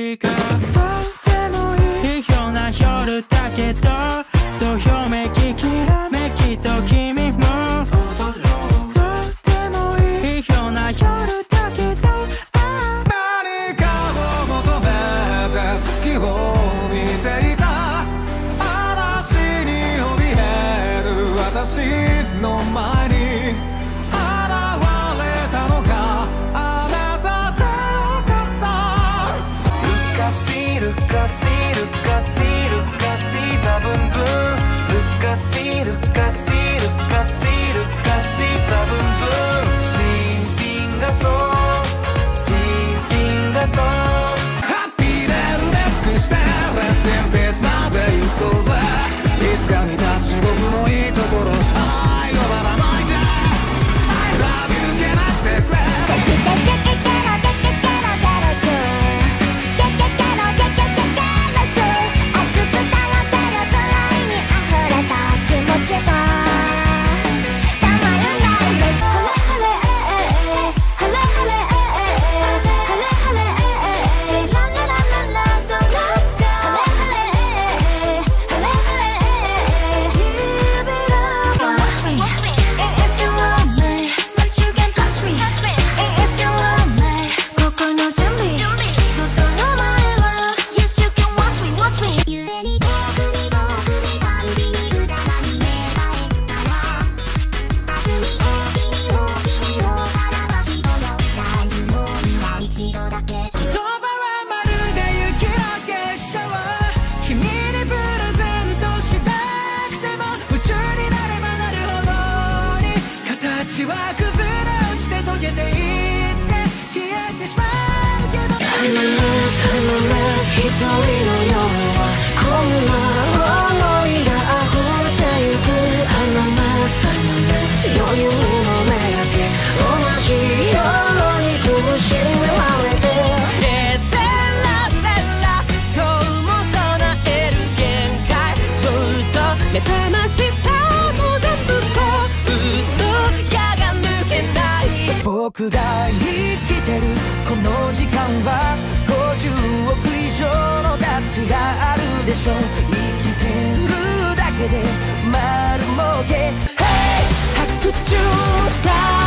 日がとってもいいような夜だけど、どよめききらめきと君もとってもいいような夜だけど、 何かを求めて月を見ていた。嵐に怯える私の前に現れたのがあなたでよかった。ルカシルカシルカシルカシザブンブン、ルカシルカシルカシルカシザブンブン、シンガソンシンガソン、ハッピーで埋め尽くしてレステンピースまで行こうぜ。いつか見た地獄のいいところ愛をばらまいて I love you けなしてくれ。 僕が生きてるこの時間は50億以上の価値があるでしょう。生きてるだけで丸儲け、Hey! 白昼スター